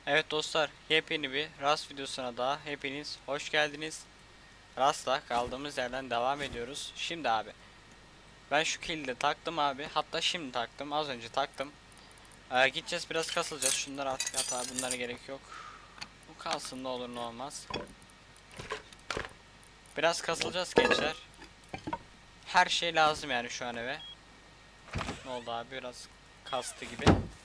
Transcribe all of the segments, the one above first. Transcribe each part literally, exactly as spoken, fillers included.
Evet dostlar, yepyeni bir Rust videosuna daha hepiniz hoş geldiniz. Rust'la kaldığımız yerden devam ediyoruz. Şimdi abi, ben şu kilidi taktım abi. Hatta şimdi taktım, az önce taktım. Ee, gideceğiz biraz kasılacağız. Şunları artık at abi, bunlara gerek yok. Bu kalsın, ne olur ne olmaz. Biraz kasılacağız gençler. Her şey lazım yani şu an eve. Ne oldu abi, biraz kastı gibi.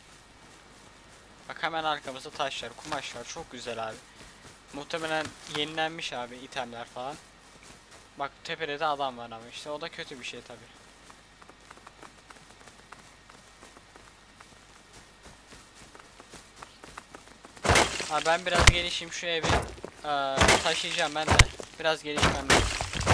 Bak hemen arkamızda taşlar, kumaşlar çok güzel abi. Muhtemelen yenilenmiş abi itemler falan. Bak tepede de adam var ama işte o da kötü bir şey tabi. Ha ben biraz gelişeyim şu evi ee, taşıyacağım ben de. Biraz gelişmem lazım.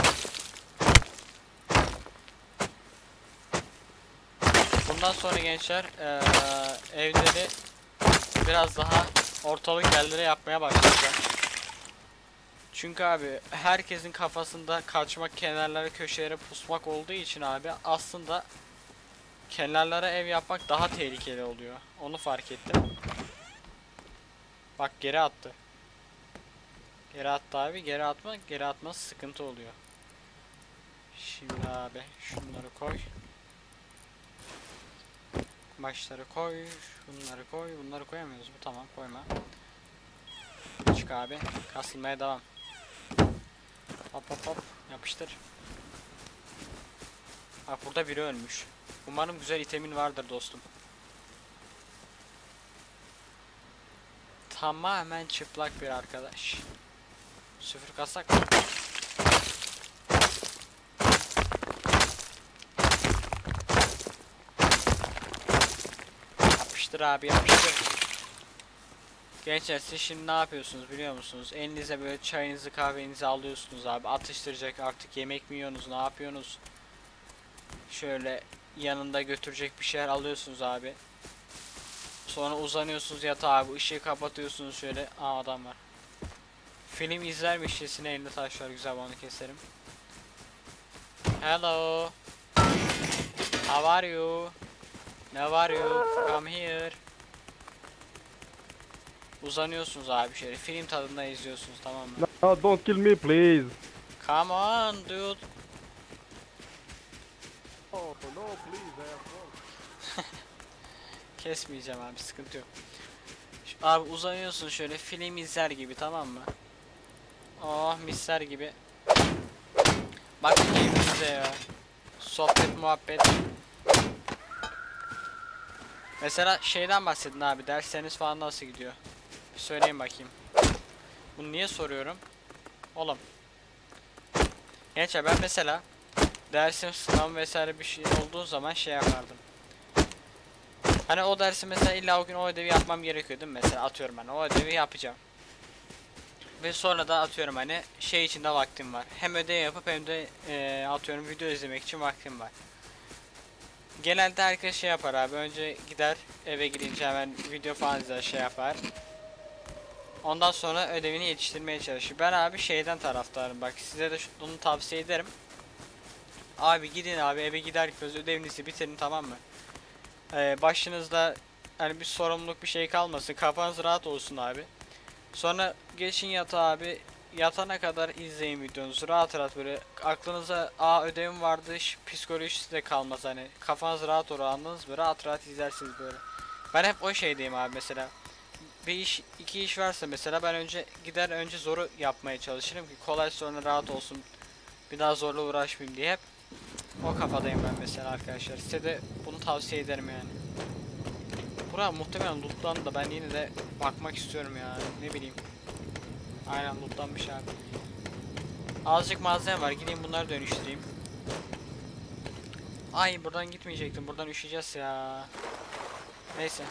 Bundan sonra gençler ee, evleri biraz daha ortalık yerlere yapmaya başlayacağım. Çünkü abi herkesin kafasında kaçmak, kenarlara, köşelere pusmak olduğu için abi aslında kenarlara ev yapmak daha tehlikeli oluyor. Onu fark ettim. Bak geri attı. Geri attı abi. Geri atma. Geri atması sıkıntı oluyor. Şimdi abi şunları koy. Başları koy. Bunları koy. Bunları koyamıyoruz mu? Tamam koyma. Çık abi. Kasılmaya devam. Hop hop hop. Yapıştır. Bak burada biri ölmüş. Umarım güzel itemin vardır dostum. Tamamen çıplak bir arkadaş. Sıfır kasak mı? Yapıştır abi yapıştır. Gençler siz şimdi ne yapıyorsunuz biliyor musunuz? Elinize böyle çayınızı kahvenizi alıyorsunuz abi. Atıştıracak artık yemek mi yiyorsunuz, ne yapıyorsunuz? Şöyle yanında götürecek bir şeyler alıyorsunuz abi. Sonra uzanıyorsunuz yatağa abi. Işığı kapatıyorsunuz şöyle. Aa adam var. Film izlermişçesine elinde taşlar güzel onu keserim. Hello. How are you? Ne var you? Come here. Uzanıyorsunuz abi şöyle film tadında izliyorsunuz tamam mı? No, don't kill me, please. Come on dude. Oh, no, please, I have work. Kesmeyeceğim abi sıkıntı yok. Şu, abi uzanıyorsun şöyle film izler gibi tamam mı? Oh misler gibi. Bak keyfinize ya. Sohbet muhabbet. Mesela şeyden bahsedin abi, dersleriniz falan nasıl gidiyor? Bir söyleyin bakayım. Bunu niye soruyorum? Oğlum. Gençler ben mesela dersim sınavım vesaire bir şey olduğu zaman şey yapardım. Hani o dersi mesela illa o gün o ödevi yapmam gerekiyor değil mi? Mesela atıyorum ben o ödevi yapacağım. Ve sonra da atıyorum hani şey için de vaktim var. Hem ödev yapıp hem de e, atıyorum video izlemek için vaktim var. Genelde herkes şey yapar abi, önce gider eve gidince hemen video falan izler şey yapar. Ondan sonra ödevini yetiştirmeye çalışır. Ben abi şeyden taraftarım, bak size de bunu tavsiye ederim. Abi gidin abi eve gider gitmez ödevinizi bitirin tamam mı? Ee, başınızda hani bir sorumluluk bir şey kalmasın, kafanız rahat olsun abi. Sonra geçin yatağa abi, yatana kadar izleyin videonuzu rahat rahat, böyle aklınıza aa ödevim vardı psikolojisi de kalmaz, hani kafanız rahat olur, anladınız mı? Rahat rahat izlersiniz böyle. Ben hep o şeydeyim abi, mesela bir iş iki iş varsa mesela ben önce gider önce zoru yapmaya çalışırım ki kolay sonra rahat olsun, bir daha zorla uğraşmayayım diye, hep o kafadayım ben mesela arkadaşlar. Size de bunu tavsiye ederim yani. Bura muhtemelen lootlandı da ben yine de bakmak istiyorum ya, ne bileyim. Aynen lootlanmış abi. Azıcık malzeme var, gideyim bunları dönüştüreyim. Ay buradan gitmeyecektim, buradan üşüyeceğiz ya. Neyse.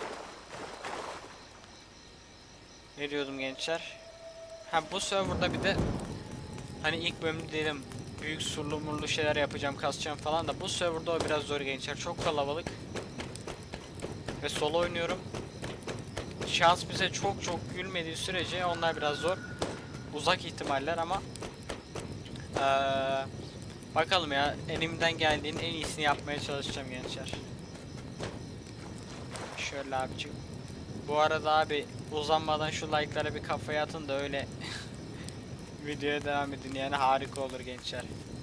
Ne diyordum gençler? Ha bu serverda bir de hani ilk bölümde dedim büyük surlu murlu şeyler yapacağım, kasacağım falan da bu serverda o biraz zor gençler, çok kalabalık. Ve solo oynuyorum. Şans bize çok çok gülmediği sürece onlar biraz zor. Uzak ihtimaller ama ee, bakalım ya, elimden geldiğinin en iyisini yapmaya çalışacağım gençler. Şöyle abicim. Bu arada abi uzanmadan şu like'lara bir kafaya atın da öyle videoya devam edin, yani harika olur gençler.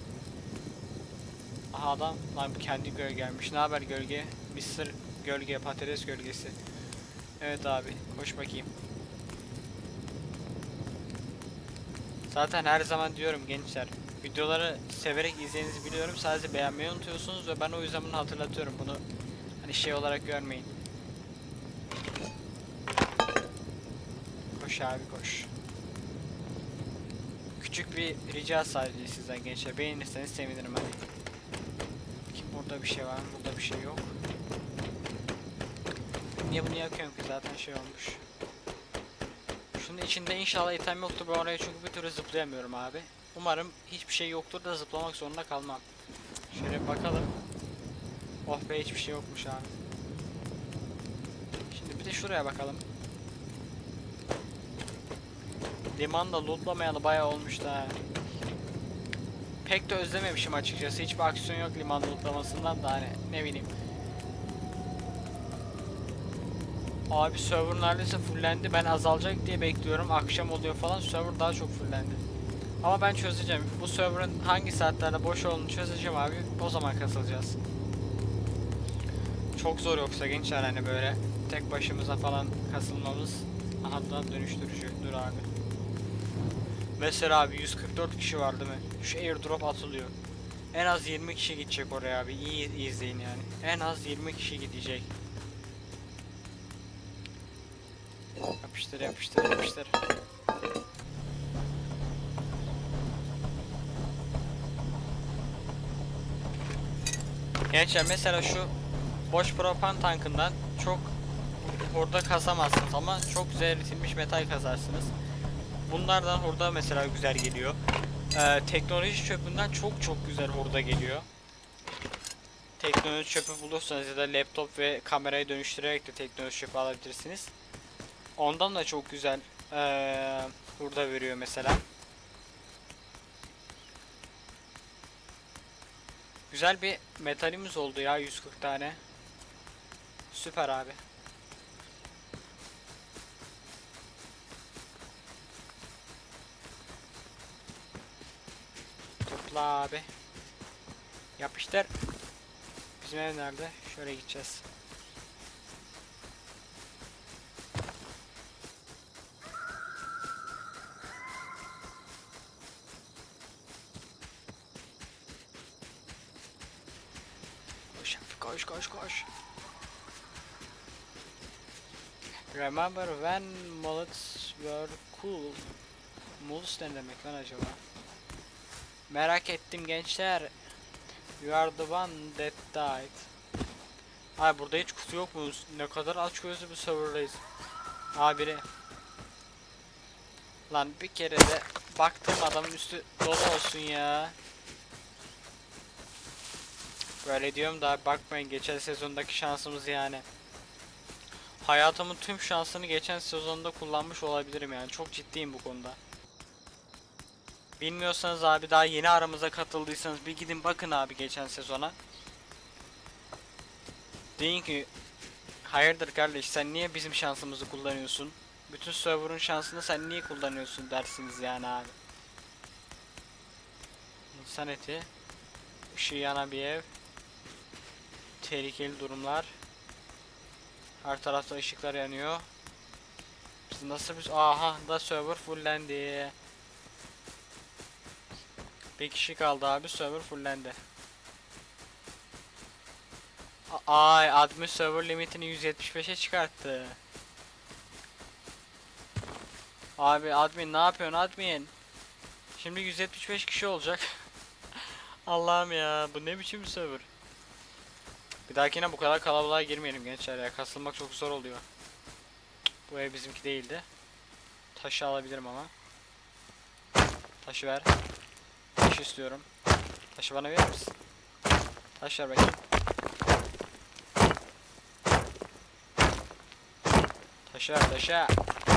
Aha adam lan kendi gölgemiş. Ne haber gölge? Mister Gölge, patates gölgesi. Evet abi koş bakayım. Zaten her zaman diyorum gençler, videoları severek izlediğinizi biliyorum, sadece beğenmeyi unutuyorsunuz ve ben o yüzden bunu hatırlatıyorum. Bunu hani şey olarak görmeyin. Koş abi koş. Küçük bir rica sadece sizden gençler, beğenirseniz sevinirim hadi. Kim, burada bir şey var mı? Burada bir şey yok. Niye bunu yakıyorum ki, zaten şey olmuş. Şunun içinde inşallah item yoktur, ben oraya çünkü bir türlü zıplayamıyorum abi. Umarım hiçbir şey yoktur da zıplamak zorunda kalmam. Şöyle bir bakalım. Oh be, hiçbir şey yokmuş abi. Şimdi bir de şuraya bakalım. Limanda lootlamayalı bayağı olmuştu ha. Pek de özlememişim açıkçası. Hiçbir aksiyon yok liman lootlamasından da, hani ne bileyim. Abi server neredeyse fullendi. Ben azalacak diye bekliyorum. Akşam oluyor falan, server daha çok fullendi. Ama ben çözeceğim. Bu server'ın hangi saatlerde boş olduğunu çözeceğim abi. O zaman kasılacağız. Çok zor yoksa gençler, hani böyle tek başımıza falan kasılmamız. Aha da dönüştürücü. Dur abi. Mesela abi yüz kırk dört kişi var değil mi? Şu airdrop atılıyor. En az yirmi kişi gidecek oraya abi. İyi izleyin yani. En az yirmi kişi gidecek. Yapıştır yapıştır yapıştır. Gençler mesela şu boş propan tankından çok hurda kasamazsınız ama çok güzel eritilmiş metal kazarsınız. Bunlardan hurda mesela güzel geliyor. Ee, teknoloji çöpünden çok çok güzel hurda geliyor. Teknoloji çöpü bulursanız ya da laptop ve kamerayı dönüştürerek de teknoloji çöpü alabilirsiniz. Ondan da çok güzel ee, hurda veriyor mesela. Güzel bir metalimiz oldu ya, yüz kırk tane. Süper abi. Topla abi. Yapıştır. Bizim ev nerede? Şöyle gideceğiz. Koş koş koş koş. Remember when mullets were cool. Mullets ne demek lan acaba? Merak ettim gençler. You are the one that died. Ay burada hiç kutu yok mu? Ne kadar aç gözlü bir serverdayız. Aa biri. Lan bir kere de baktığım adamın üstü dolu olsun ya. Böyle diyorum da bakmayın, geçen sezondaki şansımız yani. Hayatımın tüm şansını geçen sezonda kullanmış olabilirim yani, çok ciddiyim bu konuda. Bilmiyorsanız abi, daha yeni aramıza katıldıysanız bir gidin bakın abi geçen sezona. Deyin ki hayırdır kardeş, sen niye bizim şansımızı kullanıyorsun? Bütün server'ın şansını sen niye kullanıyorsun dersiniz yani abi. İnsan eti. Işığı yanan bir ev. Tehlikeli durumlar. Her tarafta ışıklar yanıyor. Biz nasıl biz... Aha da server fullendi. Bir kişi kaldı abi, server fullendi. Ay admin server limitini yüz yetmiş beşe çıkarttı. Abi admin ne yapıyorsun admin? Şimdi yüz yetmiş beş kişi olacak. Allah'ım ya, bu ne biçim bir server? Bir dahakine bu kadar kalabalığa girmeyelim gençler ya, kasılmak çok zor oluyor. Bu ev bizimki değildi. Taşı alabilirim ama. Taşı ver. Taş istiyorum. Taşı bana verir misin? Taş ver bakayım. Taşı ver taşı.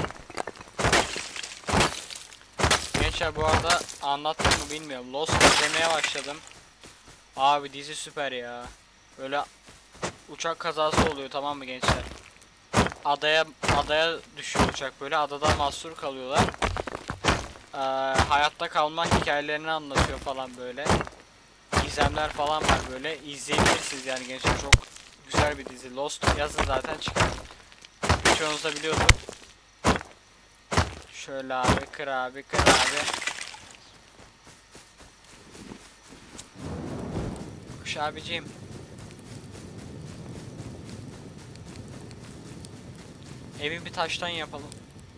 Gençler bu arada anlattım mı bilmiyorum. Lost izlemeye başladım. Abi dizi süper ya. Böyle uçak kazası oluyor, tamam mı gençler? adaya adaya düşüyor uçak böyle. Adada mahsur kalıyorlar. Ee, hayatta kalmak hikayelerini anlatıyor falan böyle. Gizemler falan var böyle. İzleyebilirsiniz yani gençler, çok güzel bir dizi. Lost yazın zaten çıkar. Birçoğunuz da biliyordur. Şöyle abi, kır abi, kır abi. Kuş abiciğim. Evi bir taştan yapalım.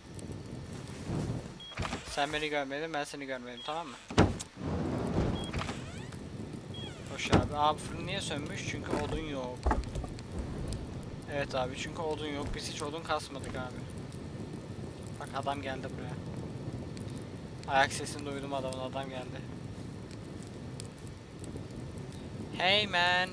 Sen beni görmedin, ben seni görmedim, tamam mı? Hoş abi. Abi fırın niye sönmüş? Çünkü odun yok. Evet abi, çünkü odun yok. Biz hiç odun kasmadık abi. Bak adam geldi buraya. Ayak sesini duydum adamın, adam geldi. Hey man.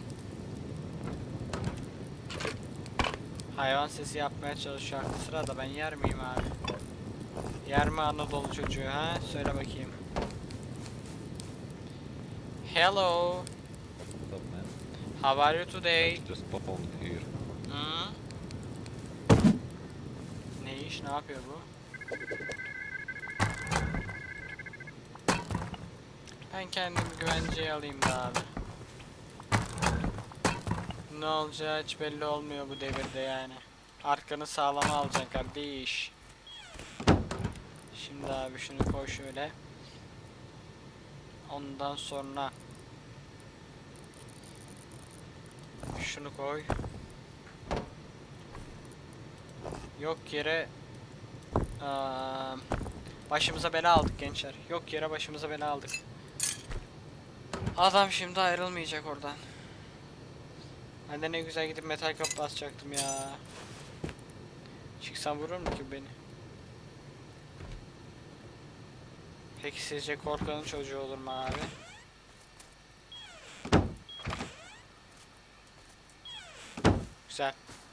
Hayvan sesi yapmaya çalışıyor aklı sırada, ben yer miyim abi? Yer mi Anadolu çocuğu ha? Söyle bakayım. Hello. What's up, man? How are you today? Just spawned here. Hı? Ne iş, ne yapıyor bu? Ben kendimi güvenceye alayım da abi. Ne olacağı hiç belli olmuyor bu devirde yani. Arkanı sağlama alacaksın kardeş. Şimdi abi şunu koy şöyle. Ondan sonra şunu koy. Yok yere aa, başımıza bela aldık gençler. Yok yere başımıza bela aldık. Adam şimdi ayrılmayacak oradan. Ben de ne güzel gidip metal kapı basacaktım ya. Çıksam vurur mu ki beni? Peki sizce korkanın çocuğu olur mu abi? Güzel.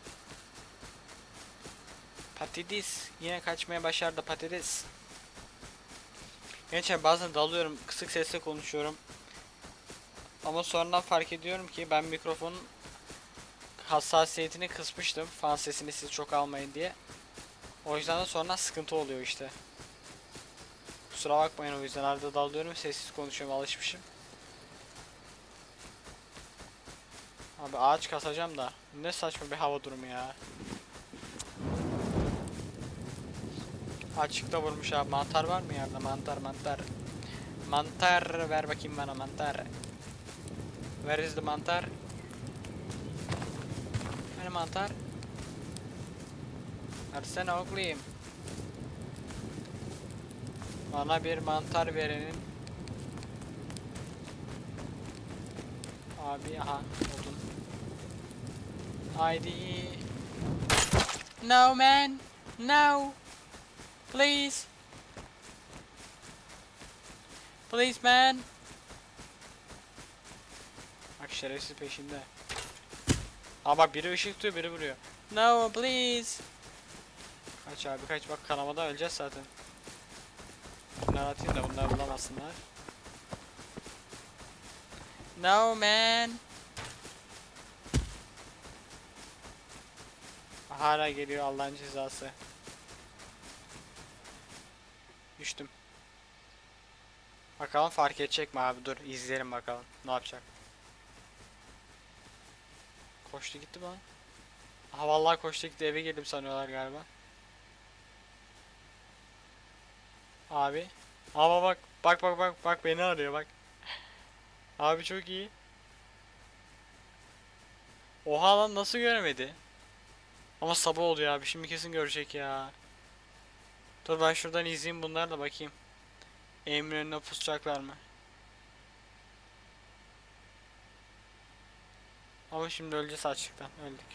Patates. Yine kaçmaya başardı patates. Gençler bazen dalıyorum, kısık sesle konuşuyorum. Ama sonradan fark ediyorum ki ben mikrofonun hassasiyetini kısmıştım. Fan sesini siz çok almayın diye. O yüzden de sonra sıkıntı oluyor işte. Kusura bakmayın, o yüzden arada dalıyorum, sessiz konuşuyorum, alışmışım. Abi ağaç kasacağım da ne saçma bir hava durumu ya. Açıkta vurmuş abi, mantar var mı yerde? Mantar mantar. Mantar ver bakayım bana, mantar. Where is the mantar? Hani mantar? Versene oğlum. Bana bir mantar verenin. Abi aha odun. Haydi. No man. No. Please. Please man. Bak şerefsiz peşinde. Ama bak biri ışık tutuyor, biri vuruyor. No please. Kaç abi kaç, bak kanamada öleceğiz zaten. Bunları atayım da bunları bulamasınlar. No man. Hala geliyor Allah'ın cezası. Düştüm. Bakalım fark edecek mi abi, dur izleyelim bakalım ne yapacak. Koştu gitti lan. Aha vallahi koştu gitti, eve geldim sanıyorlar galiba. Abi. Ama bak bak bak bak bak beni arıyor bak. Abi çok iyi. Oha lan, nasıl göremedi? Ama sabah oluyor abi, şimdi kesin görecek ya. Dur ben şuradan izleyeyim bunları da bakayım. Emin önüne pusacaklar mı? Ama şimdi öleceğiz açlıktan, öldük.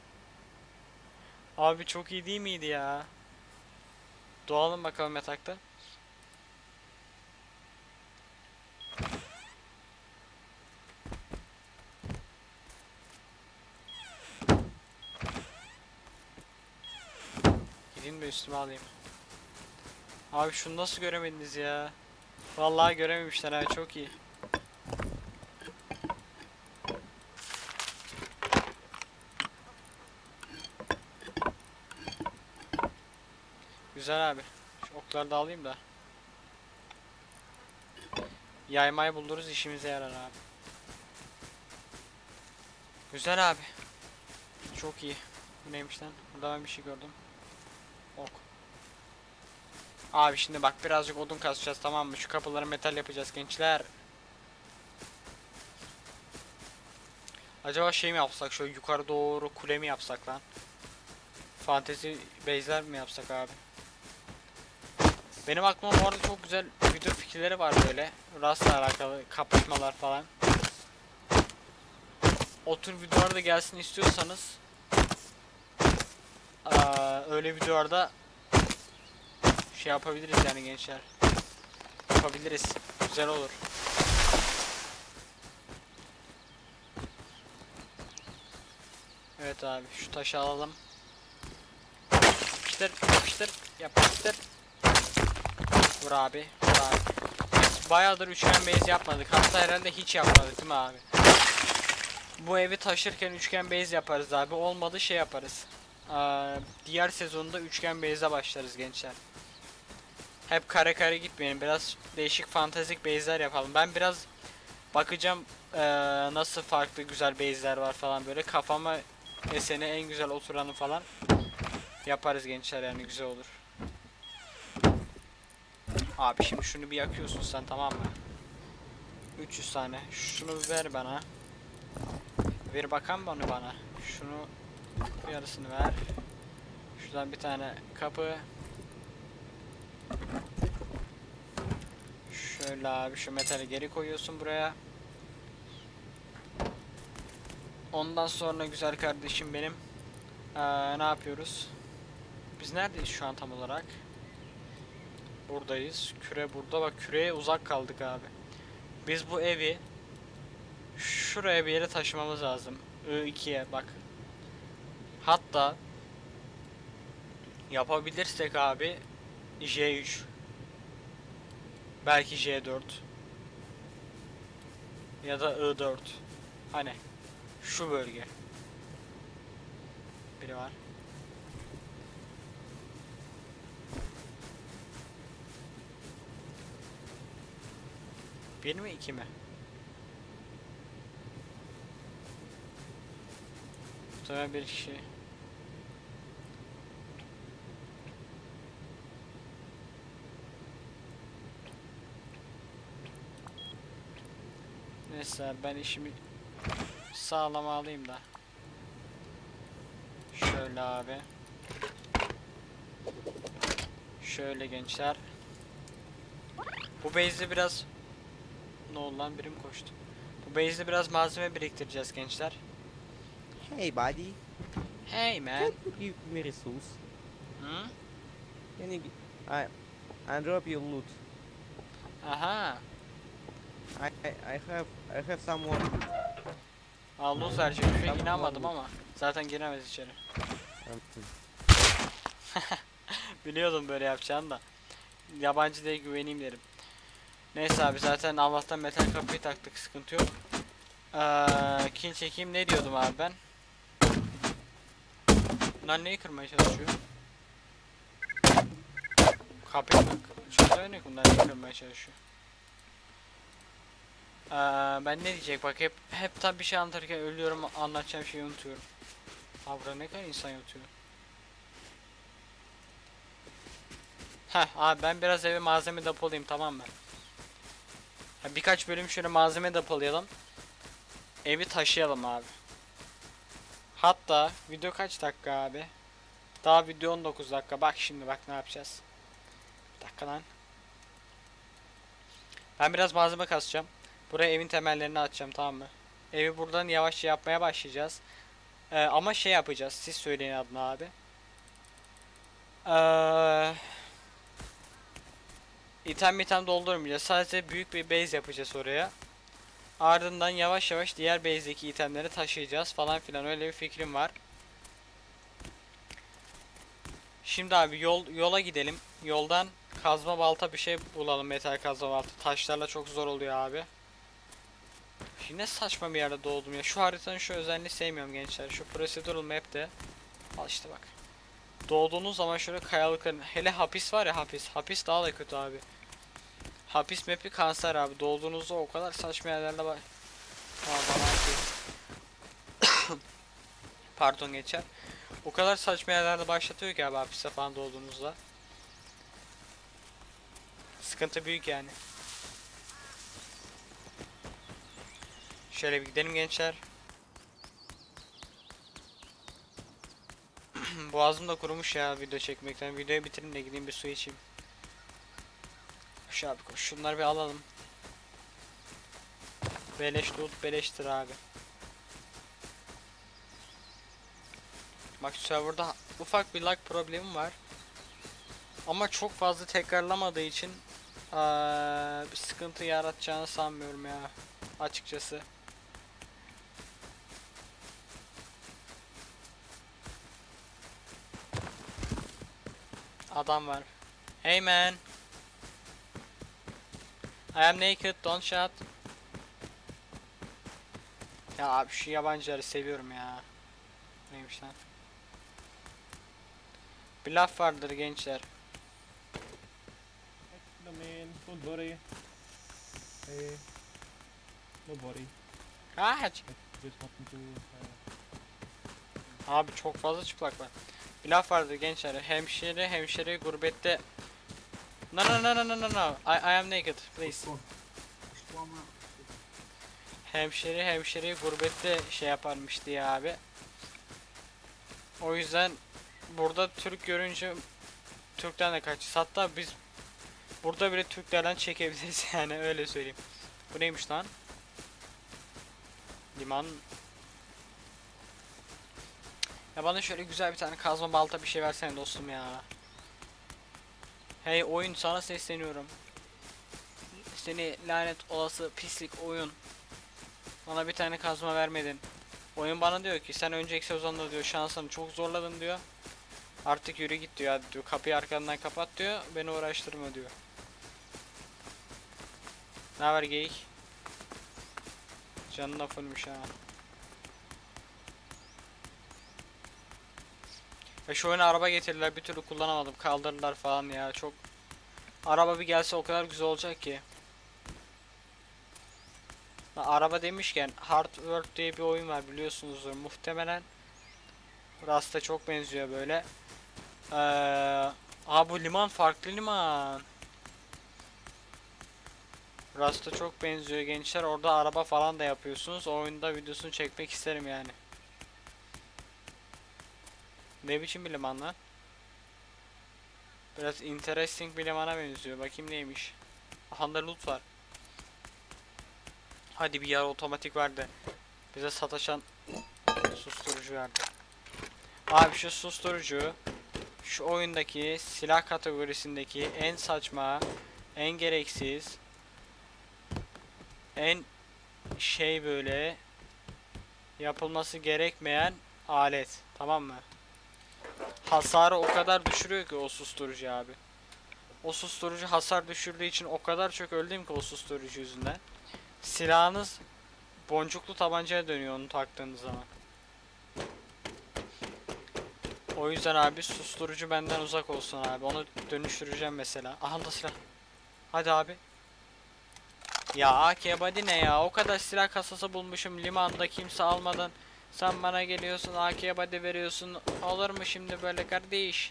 Abi çok iyi değil miydi ya? Doğalım bakalım yatakta. Gidin de üstüme alayım. Abi şunu nasıl göremediniz ya? Vallahi görememişler ha, çok iyi. Güzel abi. Şu okları da alayım da. Yaymayı buluruz, işimize yarar abi. Güzel abi. Çok iyi. Bu neymiş lan? Burada ben bir şey gördüm. Ok. Abi şimdi bak birazcık odun kasacağız, tamam mı? Şu kapıları metal yapacağız gençler. Acaba şey mi yapsak, şöyle yukarı doğru kule mi yapsak lan? Fantezi base'ler mi yapsak abi? Benim aklıma bu arada çok güzel video fikirleri var böyle. Rastla alakalı kapışmalar falan. O tür videolar da gelsin istiyorsanız aa, öyle videolarda şey yapabiliriz yani gençler. Yapabiliriz. Güzel olur. Evet abi, şu taşı alalım. Yapıştır, yapıştır, yapıştır. Vur abi, vur abi. Biz bayağıdır üçgen base yapmadık. Hatta herhalde hiç yapmadık değil mi abi? Bu evi taşırken üçgen base yaparız abi. Olmadı şey yaparız. Aa, diğer sezonda üçgen base'e başlarız gençler. Hep kare kare gitmeyelim. Biraz değişik fantastik base'ler yapalım. Ben biraz bakacağım ee, nasıl farklı güzel base'ler var falan böyle. Kafama esene en güzel oturanı falan yaparız gençler, yani güzel olur. Abi şimdi şunu bir yakıyorsun sen, tamam mı? üç yüz tane. Şunu ver bana. Ver bakan bunu bana. Şunu yarısını ver. Şuradan bir tane kapı. Şöyle abi şu metali geri koyuyorsun buraya. Ondan sonra güzel kardeşim benim. Ee, ne yapıyoruz? Biz neredeyiz şu an tam olarak? Buradayız. Küre burada. Bak küreye uzak kaldık abi. Biz bu evi şuraya bir yere taşımamız lazım. I ikiye bak. Hatta yapabilirsek abi J üç. Belki J dört. Ya da I dört. Hani şu bölge. Biri var. Bir mi iki mi? Muhtemelen bir kişi. Neyse ben işimi sağlam alayım da. Şöyle abi. Şöyle gençler. Bu base'de biraz ne oldu lan, birim koştu. Bu base'de biraz malzeme biriktireceğiz gençler. Hey buddy, Hey man. can you give me resource? Hı? Can you gi- I I drop you loot. Aha. I I, I have I have someone. Aa, loot verecek. Pek Tamam, inanmadım tamam. ama zaten giremez içeri. Um, Biliyordum böyle yapacağını da. Yabancı diye güveneyim derim. Neyse abi, zaten Allah'tan metal kapıyı taktık, sıkıntı yok. Ee, kill çekeyim, ne diyordum abi ben? Lan neyi kırmaya çalışıyor? Kapıyı mı? Şöyle ne bunlar neyi kırmaya çalışıyor? Ee, ben ne diyecek bak, hep hep tabi bir şey anlatırken ölüyorum, anlatacağım şeyi unutuyorum. Abi burada ne kadar insan yatıyor. Heh abi, ben biraz eve malzeme depolayayım, tamam mı? Ha, birkaç bölüm şöyle malzeme depolayalım. Evi taşıyalım abi. Hatta video kaç dakika abi? Daha video on dokuz dakika. Bak şimdi bak ne yapacağız. Bir dakika lan. Ben biraz malzeme kasacağım. Buraya evin temellerini atacağım, tamam mı? Evi buradan yavaşça yapmaya başlayacağız. Ee, ama şey yapacağız. Siz söyleyin adını abi. Eee... İtem item doldurmayacağız. Sadece büyük bir base yapacağız oraya. Ardından yavaş yavaş diğer base'deki itemleri taşıyacağız falan filan, öyle bir fikrim var. Şimdi abi yol yola gidelim. Yoldan kazma balta bir şey bulalım, metal kazma balta. Taşlarla çok zor oluyor abi. Şimdi ne saçma bir yerde doğdum ya. Şu haritanın şu özelliğini sevmiyorum gençler. Şu procedural map'te. Al işte bak. Doğduğunuz zaman şöyle kayalıkların, hele hapis var ya, hapis. Hapis daha da kötü abi. Hapis map'i kanser abi. Doğduğunuzda o kadar saçma yerlerle var. Aa, bana hapis. Pardon geçer. O kadar saçma yerlerde başlatıyor ki abi hapiste falan doğduğunuzda. Sıkıntı büyük yani. Şöyle bir gidelim gençler. Boğazım da kurumuş ya video çekmekten. Videoyu bitireyim de gideyim bir su içeyim. Koş abi koş. Şunları bir alalım. Beleş loot beleştir abi. Bak serverda ufak bir lag problemi var. Ama çok fazla tekrarlamadığı için aa, bir sıkıntı yaratacağını sanmıyorum ya. Açıkçası. Adam var. Hey man. I am naked, don't shout. Ya abi şu yabancıları seviyorum ya. Neymiş lan? Bir laf vardır gençler. No man, don't worry. Hey, nobody. Kaç. Just wanting to. Uh, Abi çok fazla çıplak var. Bir laf vardır gençler. Hemşire hemşire gurbette. No no no no no no no. I, I am naked please. Hemşire hemşire gurbette şey yaparmış diye abi. O yüzden burada Türk görünce Türk'ten de kaçacağız. Hatta biz burada bile Türklerden çekebiliriz yani öyle söyleyeyim. Bu neymiş lan? Liman. Ya bana şöyle güzel bir tane kazma balta bir şey versene dostum ya. Hey oyun, sana sesleniyorum. Seni lanet olası pislik oyun. Bana bir tane kazma vermedin. Oyun bana diyor ki sen önceki sezonda diyor şansını çok zorladın diyor. Artık yürü git diyor, hadi diyor, kapıyı arkandan kapat diyor, beni uğraştırma diyor. Ne haber geyik? Canın fullmüş ha. Ve şu oyuna araba getirdiler, bir türlü kullanamadım, kaldırdılar falan ya. Çok araba bir gelse o kadar güzel olacak ki. Ha, araba demişken Hard World diye bir oyun var, biliyorsunuzdur muhtemelen. Rust'a çok benziyor böyle. Ee, Aa bu liman farklı liman. Rust'a çok benziyor gençler. Orada araba falan da yapıyorsunuz. O oyunda videosunu çekmek isterim yani. Ne biçim bir liman lan? Biraz interesting bir limana benziyor. Bakayım neymiş. Aha da loot var. Hadi bir yarı otomatik verdi. Bize sataşan susturucu verdi. Abi şu susturucu şu oyundaki silah kategorisindeki en saçma, en gereksiz, en şey böyle yapılması gerekmeyen alet, tamam mı? Hasarı o kadar düşürüyor ki o susturucu abi. O susturucu hasar düşürdüğü için o kadar çok öldüm ki o susturucu yüzünden. Silahınız boncuklu tabancaya dönüyor onu taktığınız zaman. O yüzden abi susturucu benden uzak olsun abi. Onu dönüştüreceğim mesela. Aha da silah. Hadi abi. Ya A K body ne ya? O kadar silah kasası bulmuşum limanda kimse almadan. Sen bana geliyorsun A K body veriyorsun. Olur mu şimdi böyle kardeş?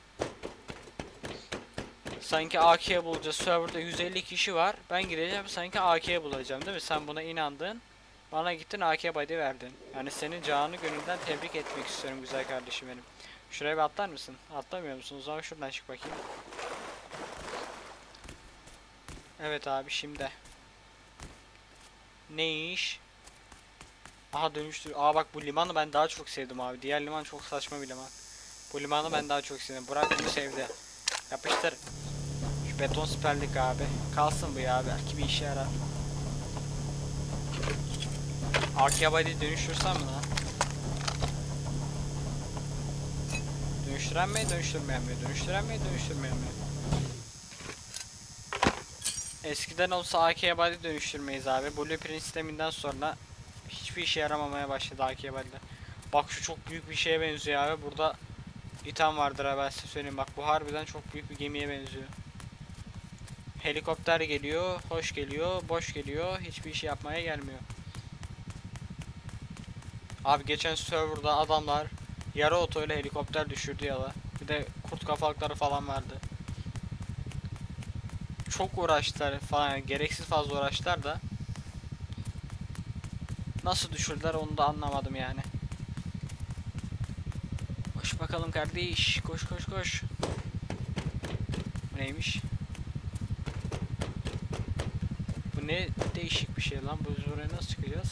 Sanki A K bulacağız. Serverda yüz elli kişi var. Ben gireceğim sanki A K bulacağım değil mi? Sen buna inandın. Bana gittin A K body verdin. Yani senin canı gönülden tebrik etmek istiyorum güzel kardeşim benim. Şuraya bir atlar mısın? Atlamıyor musun? O zaman şuradan çık bakayım. Evet abi şimdi. Ne iş? Aha dönüştür. Aa bak bu limanı ben daha çok sevdim abi. Diğer liman çok saçma bir liman. Bu limanı ben daha çok sevdim. Burak bunu sevdi. Yapıştır. Şu beton siperlik abi. Kalsın bu ya, belki bir işe yarar. A K body dönüştürsem mi lan? Dönüştüren mi, dönüştürmeyen mi? Dönüştüren mi, dönüştürmeyen mi? Eskiden olsa A K body dönüştürmeyiz abi. Blueprint sisteminden sonra hiçbir işe yaramamaya başladı A K body'ler. Bak şu çok büyük bir şeye benziyor abi. Burada Titan vardır ha, ben size söyleyeyim. Bak bu harbiden çok büyük bir gemiye benziyor. Helikopter geliyor, hoş geliyor, boş geliyor, hiçbir şey yapmaya gelmiyor. Abi geçen serverda adamlar yarı otoyla helikopter düşürdü ya da. Bir de kurt kafalıkları falan vardı. Çok uğraştılar falan, yani gereksiz fazla uğraştılar da. Nasıl düşürdüler onu da anlamadım yani. Koş bakalım kardeş, koş koş koş. Bu neymiş? Bu ne değişik bir şey lan, biz buraya nasıl çıkacağız?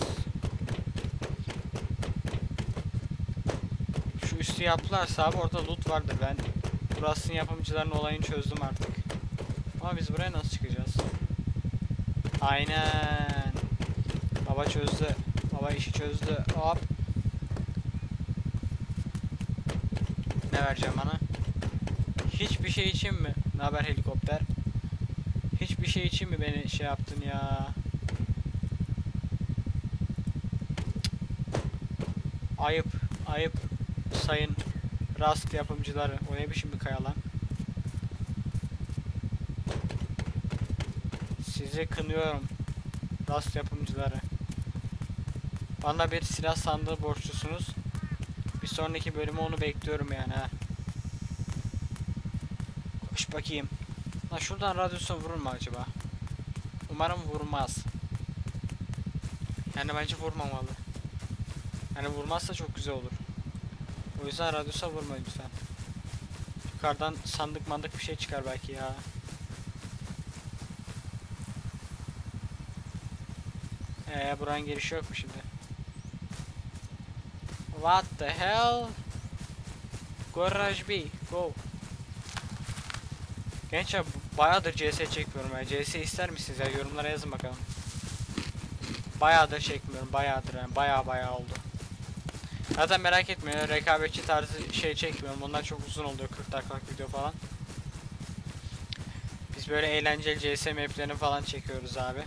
Şu üstü yaptılarsa abi orada loot vardır, ben burasının yapımcılarının olayını çözdüm artık. Ama biz buraya nasıl çıkacağız? Aynen. Baba çözdü. Baba işi çözdü. Hop. Ne vereceğim bana? Hiçbir şey için mi? Ne haber helikopter? Hiçbir şey için mi beni şey yaptın ya? Ayıp, ayıp sayın Rust yapımcıları. O ne biçim bir kaya lan? Sizi kınıyorum. Rust yapımcıları. Bana bir silah sandığı borçlusunuz. Bir sonraki bölümü onu bekliyorum yani ha. Koş bakayım. Lan şuradan radyasyon vurur mu acaba? Umarım vurmaz. Yani bence vurmamalı. Yani vurmazsa çok güzel olur. O yüzden radyasyon vurma lütfen. Yukarıdan sandık mandık bir şey çıkar belki ya. Eee buranın girişi yok mu şimdi? What the hell? Garage B, go. Gençler bayağıdır C S çekmiyorum ya. C S ister misiniz ya? Yorumlara yazın bakalım. Bayağıdır çekmiyorum, bayağıdır yani, bayağı bayağı oldu. Zaten merak etmeyin, rekabetçi tarzı şey çekmiyorum. Onlar çok uzun oluyor, kırk dakikalık video falan. Biz böyle eğlenceli C S maplerini falan çekiyoruz abi.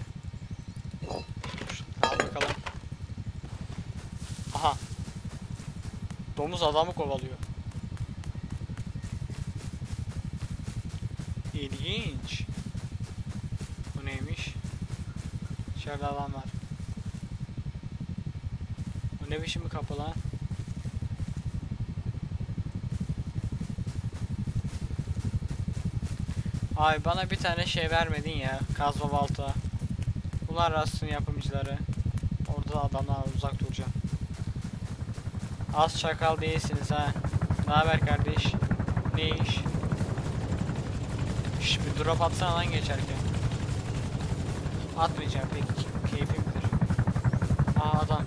Al bakalım. Aha. Domuz adamı kovalıyor. İlginç. Bu neymiş? İçeride adam var. Bu ne biçim bir kapı lan? Abi bana bir tane şey vermedin ya. Kazma balta. Bunlar Rust'ın yapımcıları. Orada da adamlar var, uzak duracağım. Az çakal değilsiniz ha. Ne haber kardeş? Ne iş? Şş, bir drop atsana lan geçerken. Atmayacağım, pek keyfimdir. Aa adam.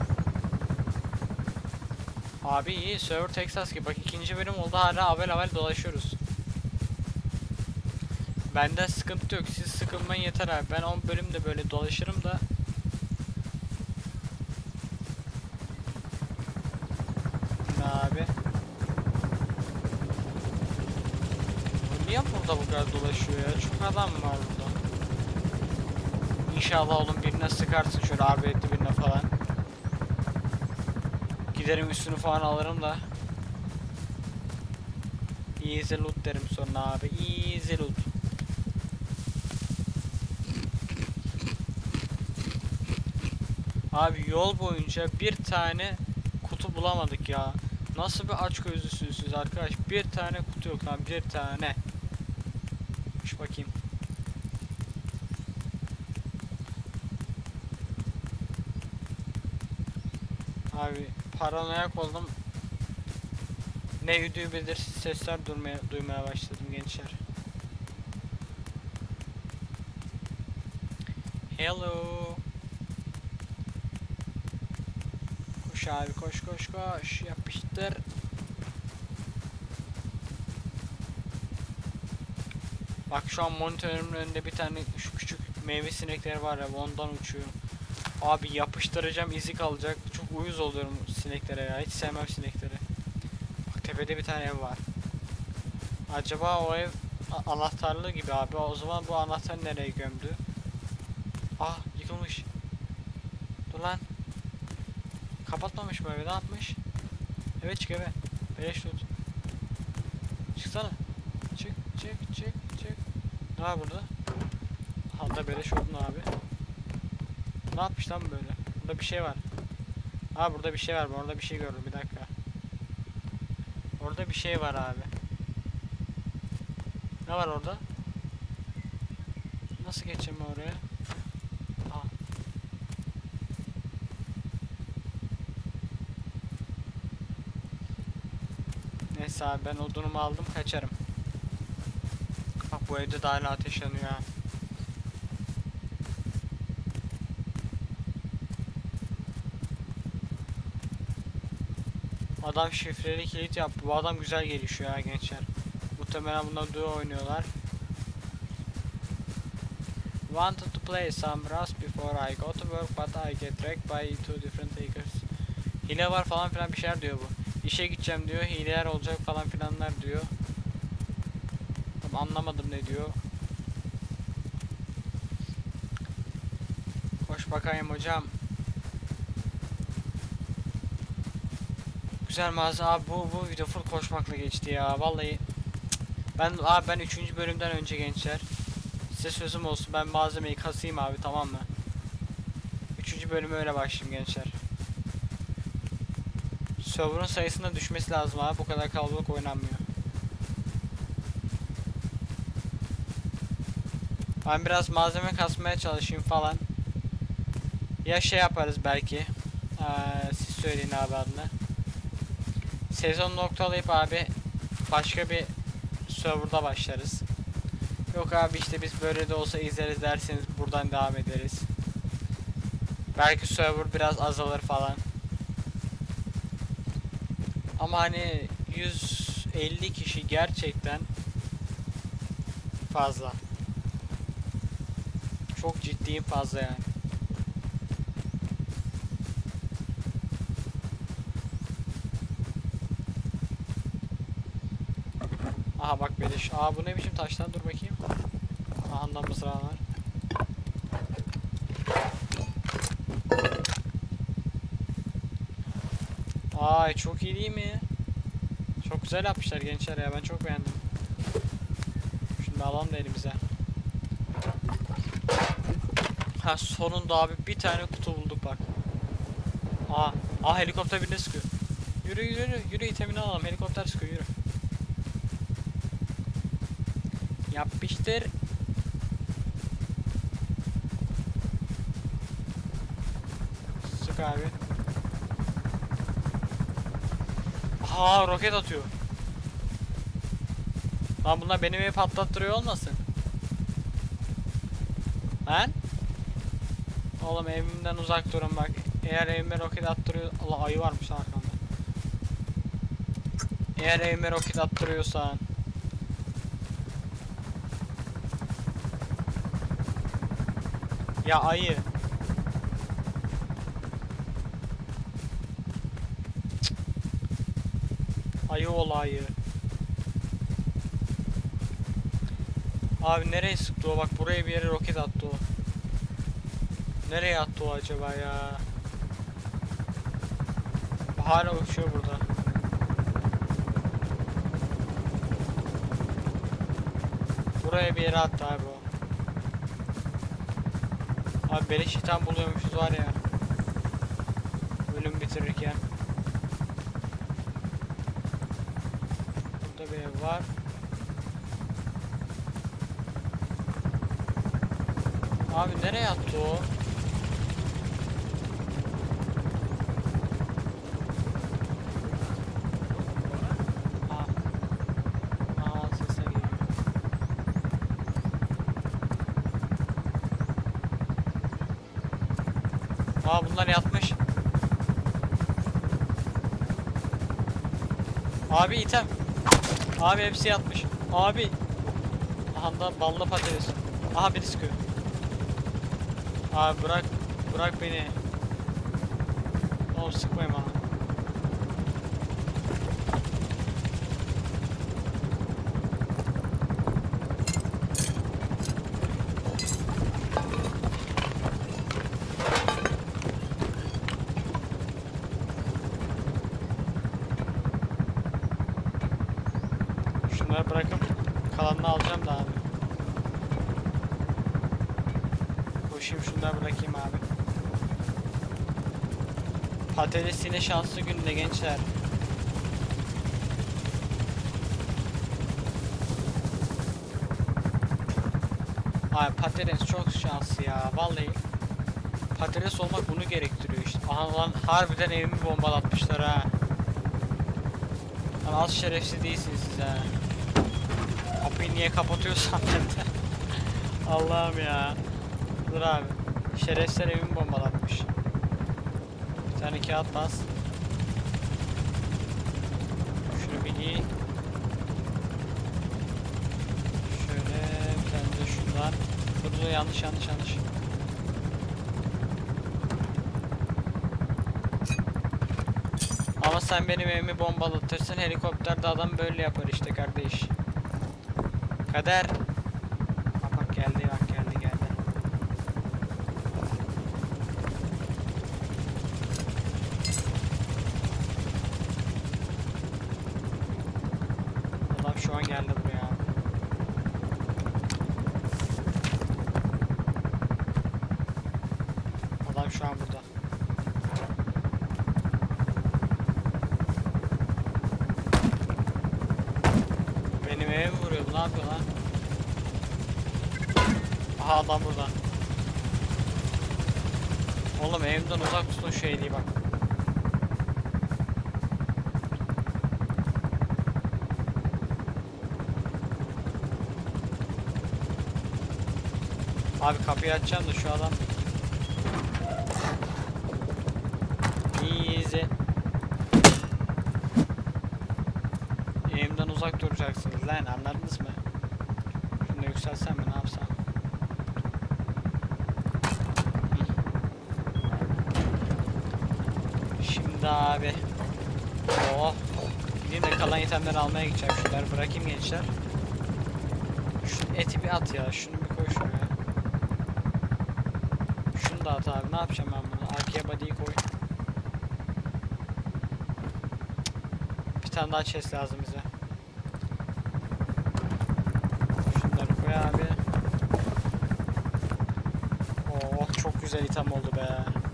Abi iyi, server Texas gibi. Bak ikinci bölüm oldu, hala avel avel dolaşıyoruz. Bende sıkıntı yok, siz sıkılmayın yeter abi. Ben on bölümde böyle dolaşırım da. Ne abi? Niye burada bu kadar dolaşıyor ya? Çok adam var burada. İnşallah oğlum birine sıkarsın şöyle arbeletli birine falan. Giderim üstünü falan alırım da. Easy loot derim sonra abi. Easy loot. Abi yol boyunca bir tane kutu bulamadık ya. Nasıl bir açgözlüsünüz siz arkadaş? Bir tane kutu yok lan, bir tane. Şu bakayım. Abi paranoyak oldum. Ne üdüğü belirsiz sesler duymaya, duymaya başladım gençler. Hello. Koş abi, koş koş koş, yapıştır. Bak şu an monitörümün önünde bir tane şu küçük meyve sinekleri var ya, ondan uçuyorum. Abi yapıştıracağım, izi kalacak. Çok uyuz oluyorum sineklere ya, hiç sevmem sinekleri. Bak tepede bir tane ev var. Acaba o ev anahtarlı gibi abi, o zaman bu anahtar nereye gömdü? Ah yıkılmış. Dur lan. Kapatmamış bu evi, ne yapmış? Evet çık eve. Beleş tut. Çıksana. Çık çık çık çık. Ne var burada? Hatta beleş oldun abi. Ne yapmış lan böyle? Burada bir şey var. Aa burada bir şey var. Ben orada bir şey gördüm. Bir dakika. Orada bir şey var abi. Ne var orada? Nasıl geçeceğim ben oraya? Aa. Neyse abi ben odunumu aldım kaçarım. Bak bu evde de hala ateş yanıyor ha. Adam şifreli kilit yaptı. Bu adam güzel gelişiyor ya gençler. Muhtemelen bunlar duo oynuyorlar. Wanted to play some Rust before I go to work but I get dragged by two different takers. Hile var falan filan bir şeyler diyor bu. İşe gideceğim diyor. Hileler olacak falan filanlar diyor. Tam anlamadım ne diyor. Koş bakayım hocam. Güzel mağaza abi bu bu video full koşmakla geçti ya vallahi. Ben abi ben üçüncü bölümden önce gençler. Size sözüm olsun ben malzemeyi kasayım abi tamam mı? üçüncü bölüme öyle başlayayım gençler. Server'ın sayısında düşmesi lazım abi bu kadar kalabalık oynanmıyor. Ben biraz malzeme kasmaya çalışayım falan. Ya şey yaparız belki. Ee, siz söyleyin abi adını. Sezon noktalayıp abi başka bir serverda başlarız. Yok abi işte biz böyle de olsa izleriz derseniz buradan devam ederiz. Belki server biraz azalır falan. Ama hani yüz elli kişi gerçekten fazla. Çok ciddiyim fazla yani. Aha bak beleş. Aa bu ne biçim taştan dur bakayım. Aha da mızrağı var. Ay çok iyi değil mi? Çok güzel yapmışlar gençler ya ben çok beğendim. Şimdi alalım da elimize. Ha sonunda abi bir tane kutu bulduk bak. Aa, aa helikopter birine sıkıyor. Yürü yürü yürü itemini alalım helikopter sıkıyor yürü. Yapıştır. Sık abi. Aha roket atıyor. Lan bunlar benim evi patlattırıyor olmasın? Lan? Oğlum evimden uzak durun bak. Eğer evime roket attırıyor... Allah ayı varmış lan arkamda. Eğer evime roket attırıyorsan... Ya ayı. Cık. Ayı ol ayı. Abi nereye sıktı o? Bak buraya bir yere roket attı o. Nereye attı o acaba ya? Hala uçuyor burada. Buraya bir yere attı abi o. Abi beleş item buluyormuşuz var ya. Bölüm bitirirken. Burada bir ev var. Abi nereye attı o? Aa. Aa sesler geliyor. Aa bunlar yatmış. Abi item. Abi hepsi yatmış. Abi. Aha da ballı patates. Aha biri sıkıyor. Abi bırak. Bırak beni. Oğlum sıkmayın bana. Şunları bırakıp kalanını alacağım da abi. Koşayım şunları bırakayım abi. Patates yine şanslı günde gençler. Abi patates çok şanslı ya vallahi. Patates olmak bunu gerektiriyor işte. Aha lan harbiden evimi bombalatmışlar ha. Lan az şerefsiz değilsiniz siz ha. Kapıyı niye kapatıyorsam ben de. Allah'ım ya. Dur abi. Şerefsizler evimi bombalatmış. Bir tane kağıt bas. Şunu bir giy. Şöyle bir tane de şundan. Dur dur yanlış yanlış yanlış. Ama sen benim evimi bombalatırsın, helikopterde adam böyle yapar işte kardeş. Kader. Bak bak geldi bak geldi geldi. Adam şu an geldi buraya. Adam şu an burada. Benim eve mi vuruyor bu, ne yapıyor lan? Aha adam burada. Oğlum evimden uzak tutun şu hediye bak. Abi kapıyı açacağım da şu adam. Easy. Evimden uzak duracaksınız lan, anladınız mı? Şunu da yükselsem mi, ne yapsam? Hı. Şimdi abi. Oh. Gideyim de kalan itemleri almaya gideceğim. Şunları bırakayım gençler. Şu eti bir at ya. Şunu bir koy şuraya. Şunu da at abi. Ne yapacağım ben bunu? Arkaya body'yi koy. Bir tane daha chest lazım bize. Şunları koy abi. Oh çok güzel item oldu be.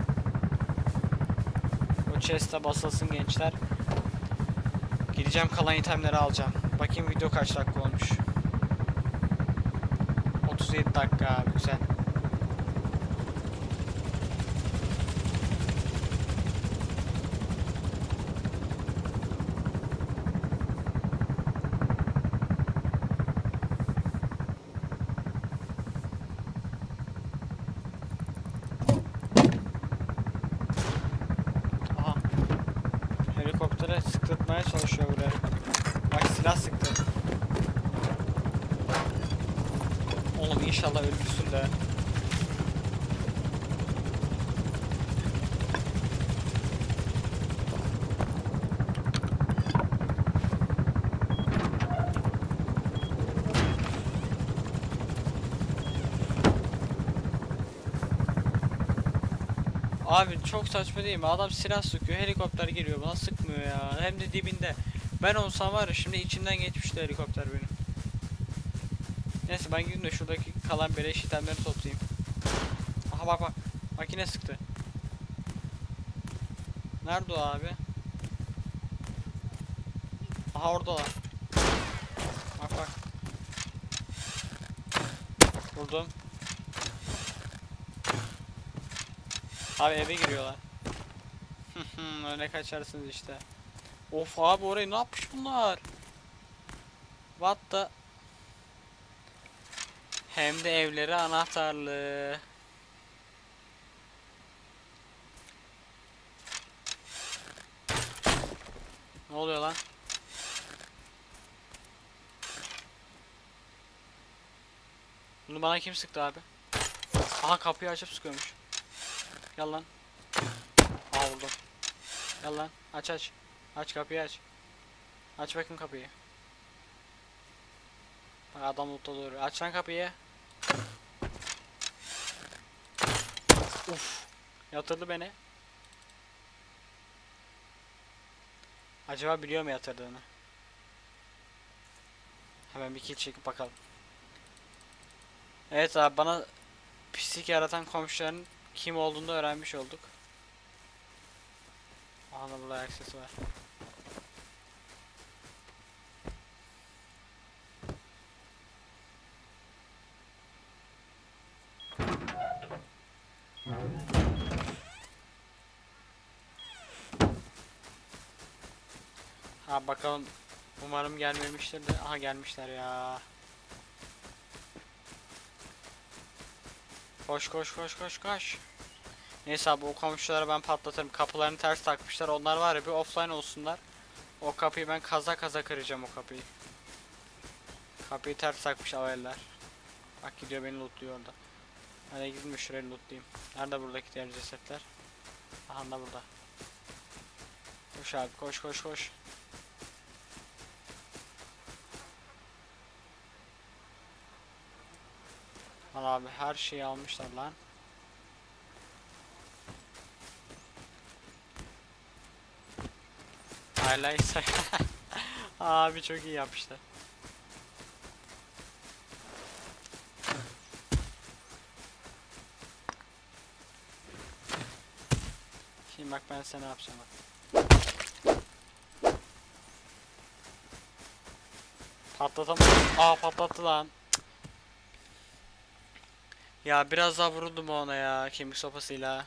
O chest'e basılsın gençler. Gideceğim kalan itemleri alacağım. Bakayım video kaç dakika olmuş. otuz yedi dakika abi, güzel. Aha. Helikoptere sıktırtmaya çalışıyor buraya. Bak silah sıktı. Oğlum inşallah ölürsün de. Abi çok saçma değil mi? Adam silah sıkıyor, helikopter geliyor bana sıkmıyor ya. Hem de dibinde. Ben olsam var ya şimdi içimden geçmişti helikopter benim. Neyse ben gideyim de şuradaki kalan beleş itemleri toplayayım. Aha bak bak. Makine sıktı. Nerede o abi? Aha oradalar. Bak bak. Vurdum. Abi eve giriyorlar. Öne kaçarsınız işte. Of abi orayı ne yapmış bunlar? What the? Hem de evleri anahtarlı. Ne oluyor lan? Bunu bana kim sıktı abi? Aha kapıyı açıp sıkıyormuş. Gel lan. Aa vurdum. Gel lan. Aç aç. Aç kapıyı aç. Aç bakayım kapıyı. Bak adam mutlu duruyor. Aç lan kapıyı. Uf. Yatırdı beni. Acaba biliyor mu yatırdığını? Hemen bir kill çekip bakalım. Evet abi, bana pislik yaratan komşuların kim olduğunu da öğrenmiş olduk. Aha da burada ayak sesi var. Ha bakalım, umarım gelmemiştir de. Aha gelmişler ya. Koş koş koş koş koş. Neyse abi, o komşuları ben patlatırım. Kapılarını ters takmışlar. Onlar var ya, bir offline olsunlar. O kapıyı ben kaza kaza kıracağım, o kapıyı. Kapıyı ters takmış aveller. Bak gidiyor, beni lootluyor orada. Hadi gidin şuraya lootlayayım. Nerede buradaki diğer cesetler? Aha da burada. Koş abi, koş koş koş. Lan abi, her şeyi almışlar lan. Highlights. Abi çok iyi yapmışlar. Şimdi bak ben sana ne yapacağım bak. Patlatamadım. Aa, patlattı lan. Cık. Ya biraz daha vuruldum ona ya, kemik sopasıyla.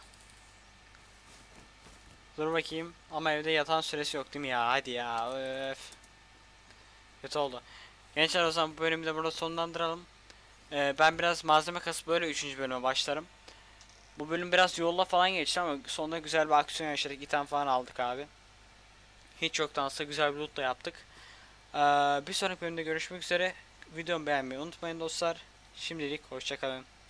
Dur bakayım, ama evde yatan süresi yok değil mi ya? Hadi ya, öf. Kötü oldu. Gençler, o zaman bu bölümü de burada sonlandıralım. Ee, ben biraz malzeme kasıp böyle üçüncü bölüme başlarım. Bu bölüm biraz yolla falan geçti ama sonunda güzel bir aksiyon yaşadık. İtem falan aldık abi. Hiç yoktansa güzel bir loot da yaptık. Ee, bir sonraki bölümde görüşmek üzere. Videomu beğenmeyi unutmayın dostlar. Şimdilik hoşça kalın.